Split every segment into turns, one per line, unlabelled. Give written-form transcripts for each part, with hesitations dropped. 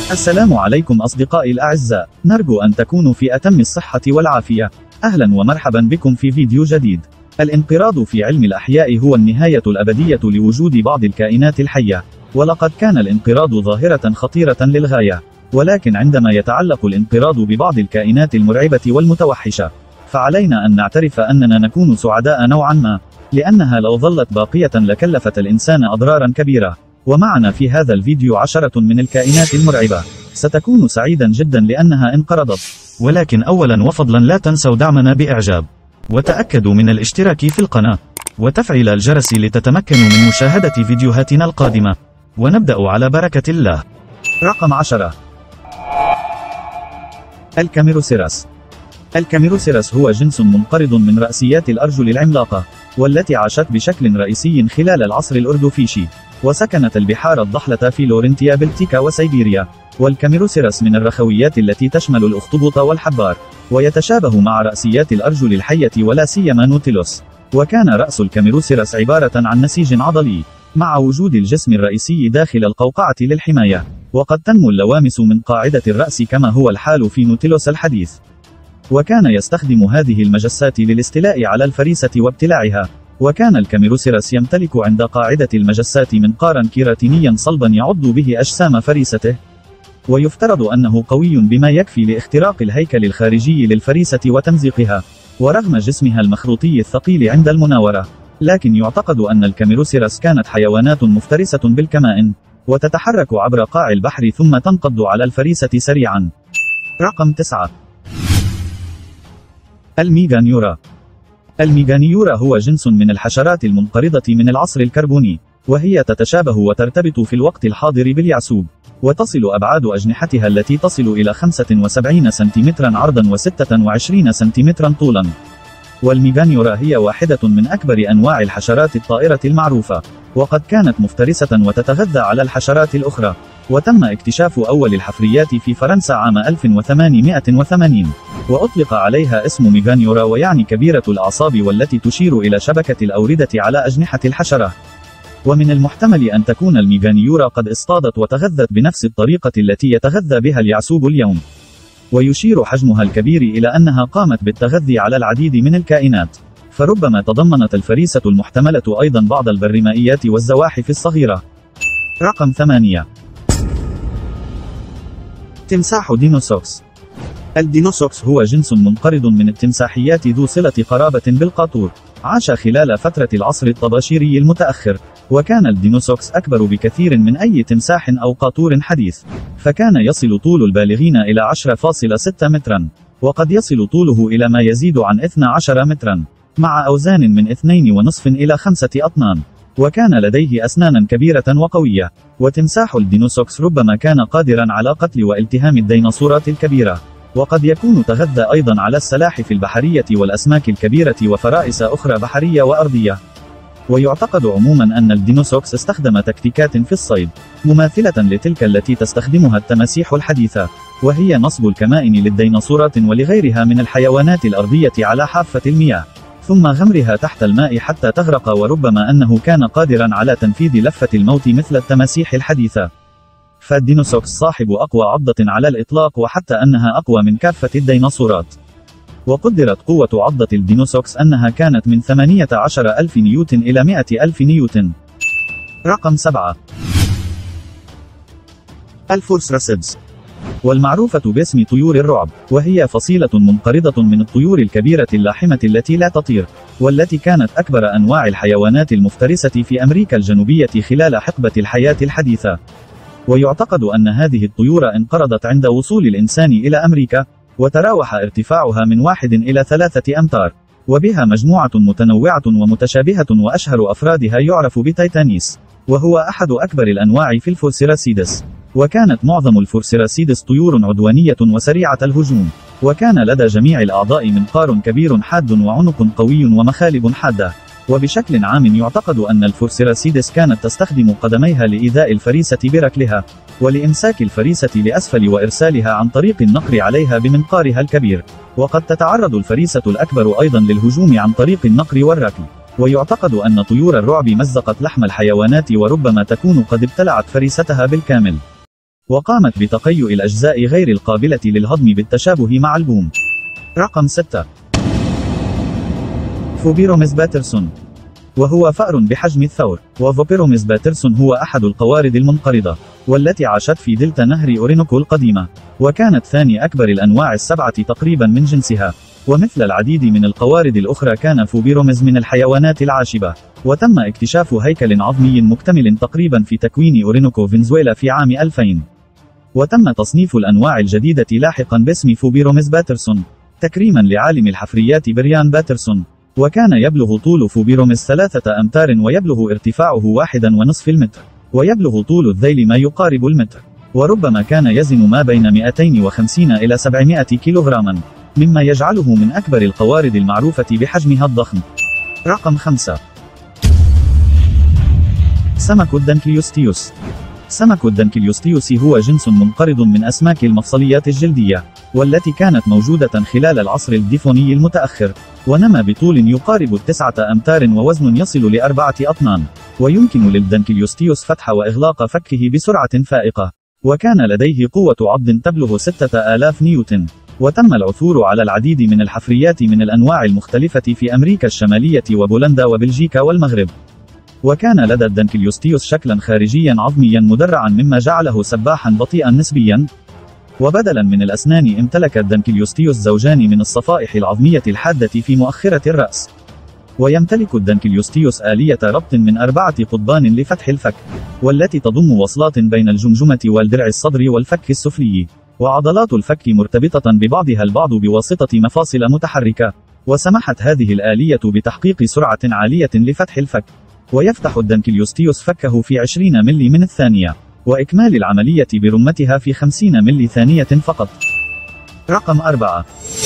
السلام عليكم أصدقائي الأعزاء، نرجو أن تكونوا في أتم الصحة والعافية. أهلا ومرحبا بكم في فيديو جديد. الانقراض في علم الأحياء هو النهاية الأبدية لوجود بعض الكائنات الحية، ولقد كان الانقراض ظاهرة خطيرة للغاية. ولكن عندما يتعلق الانقراض ببعض الكائنات المرعبة والمتوحشة، فعلينا أن نعترف أننا نكون سعداء نوعا ما، لأنها لو ظلت باقية لكلفت الإنسان أضرارا كبيرة. ومعنا في هذا الفيديو 10 من الكائنات المرعبة. ستكون سعيدا جدا لأنها انقرضت. ولكن أولا وفضلا لا تنسوا دعمنا بإعجاب، وتأكدوا من الاشتراك في القناة، وتفعيل الجرس لتتمكنوا من مشاهدة فيديوهاتنا القادمة. ونبدأ على بركة الله. رقم 10. الكاميروسيراس. الكاميروسيراس هو جنس منقرض من رأسيات الأرجل العملاقة، والتي عاشت بشكل رئيسي خلال العصر الأردوفيشي، وسكنت البحار الضحلة في لورنتيا بلتيكا وسيبيريا. والكاميروسيراس من الرخويات التي تشمل الأخطبوط والحبار، ويتشابه مع رأسيات الأرجل الحية ولا سيما نوتيلوس. وكان رأس الكاميروسيراس عبارة عن نسيج عضلي، مع وجود الجسم الرئيسي داخل القوقعة للحماية. وقد تنمو اللوامس من قاعدة الرأس كما هو الحال في نوتيلوس الحديث. وكان يستخدم هذه المجسات للاستيلاء على الفريسة وابتلاعها. وكان الكاميروسيراس يمتلك عند قاعدة المجسات منقارا كيراتينيا صلبا يعض به أجسام فريسته، ويفترض أنه قوي بما يكفي لاختراق الهيكل الخارجي للفريسة وتمزيقها، ورغم جسمها المخروطي الثقيل عند المناورة. لكن يعتقد أن الكاميروسيراس كانت حيوانات مفترسة بالكمائن، وتتحرك عبر قاع البحر ثم تنقض على الفريسة سريعا. رقم 9. الميغانيورا. الميغانيورا هو جنس من الحشرات المنقرضة من العصر الكربوني، وهي تتشابه وترتبط في الوقت الحاضر باليعسوب، وتصل أبعاد أجنحتها التي تصل إلى 75 سنتيمترا عرضا و26 سنتيمترا طولا. والميغانيورا هي واحدة من أكبر أنواع الحشرات الطائرة المعروفة، وقد كانت مفترسة وتتغذى على الحشرات الأخرى. وتم اكتشاف أول الحفريات في فرنسا عام 1880، وأطلق عليها اسم ميغانيورا، ويعني كبيرة الأعصاب، والتي تشير إلى شبكة الأوردة على أجنحة الحشرة. ومن المحتمل أن تكون الميغانيورا قد اصطادت وتغذت بنفس الطريقة التي يتغذى بها اليعسوب اليوم. ويشير حجمها الكبير إلى أنها قامت بالتغذي على العديد من الكائنات، فربما تضمنت الفريسة المحتملة أيضا بعض البرمائيات والزواحف الصغيرة. رقم 8. تمساح دينوسوكس. الدينوسوكس هو جنس منقرض من التمساحيات ذو صلة قرابة بالقاطور. عاش خلال فترة العصر الطباشيري المتأخر، وكان الدينوسوكس أكبر بكثير من أي تمساح أو قاطور حديث، فكان يصل طول البالغين إلى 10.6 مترا، وقد يصل طوله إلى ما يزيد عن 12 مترا، مع أوزان من 2.5 إلى 5 أطنان. وكان لديه أسنانا كبيرة وقوية. وتمساح الدينوسوكس ربما كان قادرا على قتل والتهام الديناصورات الكبيرة، وقد يكون تغذى أيضا على السلاحف البحرية والأسماك الكبيرة وفرائس أخرى بحرية وأرضية. ويعتقد عموما أن الدينوسوكس استخدم تكتيكات في الصيد مماثلة لتلك التي تستخدمها التماسيح الحديثة، وهي نصب الكمائن للديناصورات ولغيرها من الحيوانات الأرضية على حافة المياه، ثم غمرها تحت الماء حتى تغرق. وربما أنه كان قادرا على تنفيذ لفة الموت مثل التماسيح الحديثة. فالدينوسوكس صاحب أقوى عضة على الإطلاق، وحتى أنها أقوى من كافة الديناصورات. وقدرت قوة عضة الدينوسوكس أنها كانت من 18,000 نيوتن إلى 100,000 نيوتن. رقم 7. الفورسراسيدز، والمعروفة باسم طيور الرعب، وهي فصيلة منقرضة من الطيور الكبيرة اللاحمة التي لا تطير، والتي كانت أكبر أنواع الحيوانات المفترسة في أمريكا الجنوبية خلال حقبة الحياة الحديثة. ويعتقد أن هذه الطيور انقرضت عند وصول الإنسان إلى أمريكا، وتراوح ارتفاعها من 1 إلى 3 أمتار، وبها مجموعة متنوعة ومتشابهة، وأشهر أفرادها يعرف بتيتانيس، وهو أحد أكبر الأنواع في الفورسيراسيدس. وكانت معظم الفورسيراسيدس طيور عدوانية وسريعة الهجوم، وكان لدى جميع الأعضاء منقار كبير حاد وعنق قوي ومخالب حادة. وبشكل عام يعتقد أن الفورسيراسيدس كانت تستخدم قدميها لإيذاء الفريسة بركلها، ولإمساك الفريسة لأسفل وإرسالها عن طريق النقر عليها بمنقارها الكبير. وقد تتعرض الفريسة الأكبر أيضا للهجوم عن طريق النقر والركل. ويعتقد أن طيور الرعب مزقت لحم الحيوانات، وربما تكون قد ابتلعت فريستها بالكامل. وقامت بتقيؤ الأجزاء غير القابلة للهضم بالتشابه مع البوم. رقم 6. فوبيروميس باترسون، وهو فأر بحجم الثور. وفوبيروميس باترسون هو أحد القوارض المنقرضة، والتي عاشت في دلتا نهر أورينوكو القديمة، وكانت ثاني أكبر الأنواع السبعة تقريبا من جنسها. ومثل العديد من القوارض الأخرى كان فوبيروميس من الحيوانات العاشبة. وتم اكتشاف هيكل عظمي مكتمل تقريبا في تكوين أورينوكو فنزويلا في عام 2000. وتم تصنيف الأنواع الجديدة لاحقا باسم فوبيروميس باترسون تكريما لعالم الحفريات بريان باترسون. وكان يبلغ طول فوبيروميس 3 أمتار، ويبلغ ارتفاعه 1.5 المتر، ويبلغ طول الذيل ما يقارب المتر، وربما كان يزن ما بين 250 إلى 700 كيلوغراما، مما يجعله من أكبر القوارض المعروفة بحجمها الضخم. رقم 5. سمك الدنكليوستيوس. سمك الدنكليوستيوس هو جنس منقرض من أسماك المفصليات الجلدية، والتي كانت موجودة خلال العصر الديفوني المتأخر، ونما بطول يقارب 9 أمتار ووزن يصل ل4 أطنان. ويمكن للدنكليوستيوس فتح وإغلاق فكه بسرعة فائقة، وكان لديه قوة عض تبلغ 6000 نيوتن. وتم العثور على العديد من الحفريات من الأنواع المختلفة في أمريكا الشمالية وبولندا وبلجيكا والمغرب. وكان لدى الدنكليوستيوس شكلا خارجيا عظميا مدرعا، مما جعله سباحا بطيئا نسبيا. وبدلا من الأسنان، امتلك الدنكليوستيوس زوجان من الصفائح العظمية الحادة في مؤخرة الرأس. ويمتلك الدنكليوستيوس آلية ربط من 4 قضبان لفتح الفك، والتي تضم وصلات بين الجمجمة والدرع الصدري والفك السفلي. وعضلات الفك مرتبطة ببعضها البعض بواسطة مفاصل متحركة، وسمحت هذه الآلية بتحقيق سرعة عالية لفتح الفك. ويفتح الدنكليوستيوس فكه في 20 ملي من الثانية، وإكمال العملية برمتها في 50 ملي ثانية فقط. رقم 4.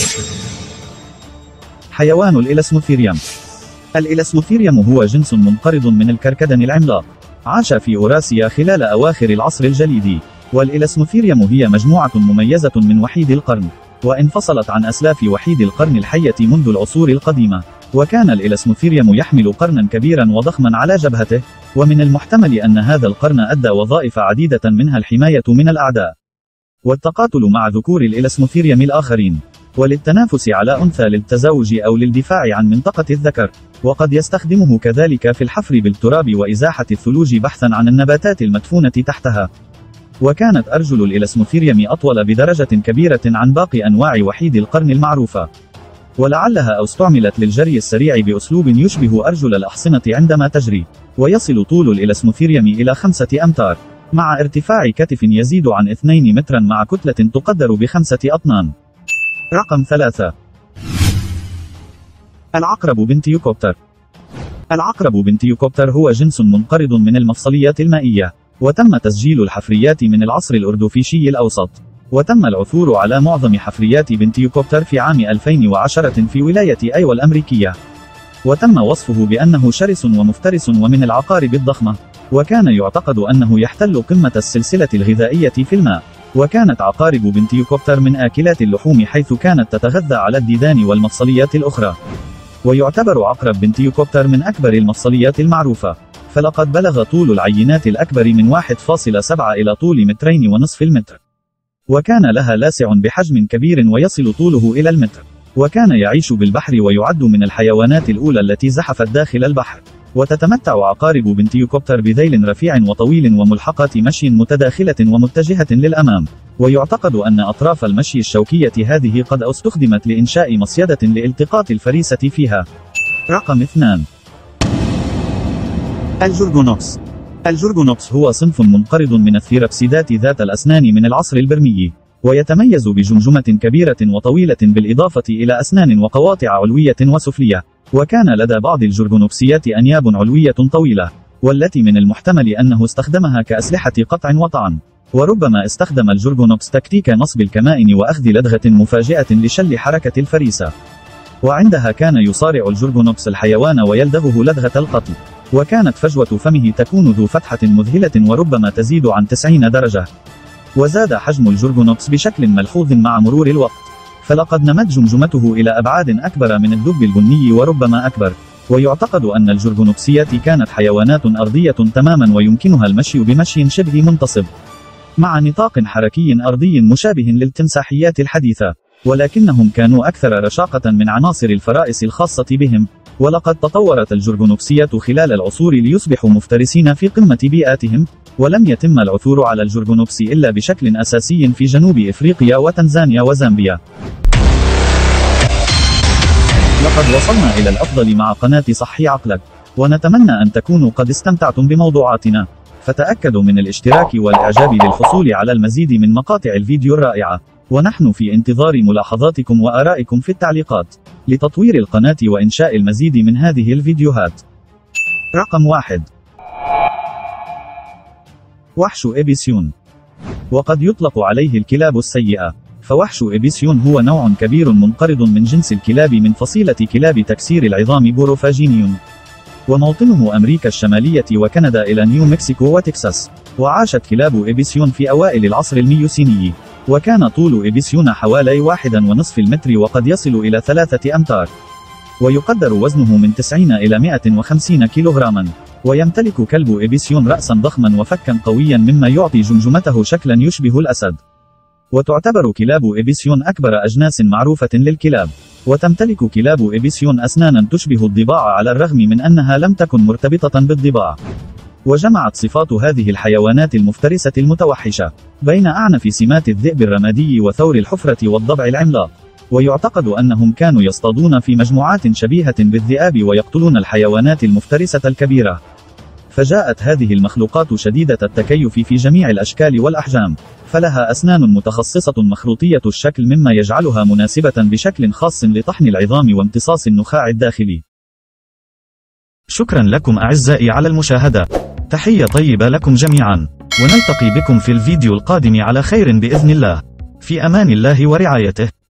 حيوان الإلاسموثيريوم. الإلاسموثيريوم هو جنس منقرض من الكركدن العملاق، عاش في أوراسيا خلال أواخر العصر الجليدي. والإلاسموثيريوم هي مجموعة مميزة من وحيد القرن، وانفصلت عن أسلاف وحيد القرن الحية منذ العصور القديمة. وكان الإلاسموثيريوم يحمل قرنا كبيرا وضخما على جبهته، ومن المحتمل أن هذا القرن أدى وظائف عديدة، منها الحماية من الأعداء، والتقاتل مع ذكور الإلاسموثيريوم الآخرين، وللتنافس على أنثى للتزاوج أو للدفاع عن منطقة الذكر. وقد يستخدمه كذلك في الحفر بالتراب وإزاحة الثلوج بحثا عن النباتات المدفونة تحتها. وكانت أرجل الإلاسموثيريوم أطول بدرجة كبيرة عن باقي أنواع وحيد القرن المعروفة، ولعلها أو استعملت للجري السريع بأسلوب يشبه أرجل الأحصنة عندما تجري. ويصل طول الإلاسموثيريوم إلى 5 أمتار، مع ارتفاع كتف يزيد عن 2 مترا، مع كتلة تقدر ب5 أطنان. رقم 3. العقرب بنتيوكوبتر. العقرب بنتيوكوبتر هو جنس منقرض من المفصليات المائية، وتم تسجيل الحفريات من العصر الأردوفيشي الأوسط. وتم العثور على معظم حفريات بنتيوكوبتر في عام 2010 في ولاية أيوا الأمريكية. وتم وصفه بأنه شرس ومفترس ومن العقارب الضخمة، وكان يعتقد أنه يحتل قمة السلسلة الغذائية في الماء. وكانت عقارب بنتيوكوبتر من آكلات اللحوم، حيث كانت تتغذى على الديدان والمفصليات الأخرى. ويعتبر عقرب بنتيوكوبتر من أكبر المفصليات المعروفة، فلقد بلغ طول العينات الأكبر من 1.7 إلى طول 2.5 المتر. وكان لها لاسع بحجم كبير ويصل طوله إلى المتر. وكان يعيش بالبحر، ويعد من الحيوانات الأولى التي زحفت داخل البحر. وتتمتع عقارب بنتيوكوبتر بذيل رفيع وطويل وملحقات مشي متداخلة ومتجهة للأمام. ويعتقد أن أطراف المشي الشوكية هذه قد استخدمت لإنشاء مصيدة لالتقاط الفريسة فيها. رقم 2. الجورجونوبس. الجورجونوبس هو صنف منقرض من الثيرابسيدات ذات الأسنان من العصر البرمي، ويتميز بجمجمة كبيرة وطويلة بالإضافة إلى أسنان وقواطع علوية وسفلية. وكان لدى بعض الجورجونوبسيات أنياب علوية طويلة، والتي من المحتمل أنه استخدمها كأسلحة قطع وطعن. وربما استخدم الجورجونوبس تكتيك نصب الكمائن وأخذ لدغة مفاجئة لشل حركة الفريسة، وعندها كان يصارع الجورجونوبس الحيوان ويلدغه لدغة القتل. وكانت فجوة فمه تكون ذو فتحة مذهلة وربما تزيد عن 90 درجة. وزاد حجم الجورجونوبس بشكل ملحوظ مع مرور الوقت، فلقد نمت جمجمته إلى أبعاد أكبر من الدب البني وربما أكبر. ويعتقد أن الجورجونوبسيات كانت حيوانات أرضية تماما، ويمكنها المشي بمشي شبه منتصب. مع نطاق حركي أرضي مشابه للتمساحيات الحديثة، ولكنهم كانوا أكثر رشاقة من عناصر الفرائس الخاصة بهم. ولقد تطورت الجرجونوبسية خلال العصور ليصبحوا مفترسين في قمة بيئاتهم، ولم يتم العثور على الجرجونوبس إلا بشكل أساسي في جنوب إفريقيا وتنزانيا وزامبيا. لقد وصلنا إلى الأفضل مع قناة صحي عقلك، ونتمنى أن تكونوا قد استمتعتم بموضوعاتنا. فتأكدوا من الاشتراك والإعجاب للحصول على المزيد من مقاطع الفيديو الرائعة، ونحن في انتظار ملاحظاتكم وآرائكم في التعليقات لتطوير القناة وإنشاء المزيد من هذه الفيديوهات. رقم 1. وحش إبيسيون. وقد يطلق عليه الكلاب السيئة، فوحش إبيسيون هو نوع كبير منقرض من جنس الكلاب من فصيلة كلاب تكسير العظام بوروفاجينيون، وموطنه أمريكا الشمالية وكندا إلى نيو مكسيكو وتكساس. وعاشت كلاب إبيسيون في أوائل العصر الميوسيني، وكان طول إبيسيون حوالي 1.5 المتر وقد يصل إلى 3 أمتار، ويقدر وزنه من 90 إلى 150 كيلوغراما. ويمتلك كلب إبيسيون رأسا ضخما وفكا قويا مما يعطي جمجمته شكلا يشبه الأسد. وتعتبر كلاب إبيسيون أكبر أجناس معروفة للكلاب، وتمتلك كلاب إبيسيون أسنانا تشبه الضباع على الرغم من أنها لم تكن مرتبطة بالضباع. وجمعت صفات هذه الحيوانات المفترسة المتوحشة بين أعنف سمات الذئب الرمادي وثور الحفرة والضبع العملاق، ويعتقد أنهم كانوا يصطادون في مجموعات شبيهة بالذئاب ويقتلون الحيوانات المفترسة الكبيرة. فجاءت هذه المخلوقات شديدة التكيف في جميع الأشكال والأحجام، فلها أسنان متخصصة مخروطية الشكل مما يجعلها مناسبة بشكل خاص لطحن العظام وامتصاص النخاع الداخلي. شكرا لكم أعزائي على المشاهدة، تحية طيبة لكم جميعا، ونلتقي بكم في الفيديو القادم على خير بإذن الله، في أمان الله ورعايته.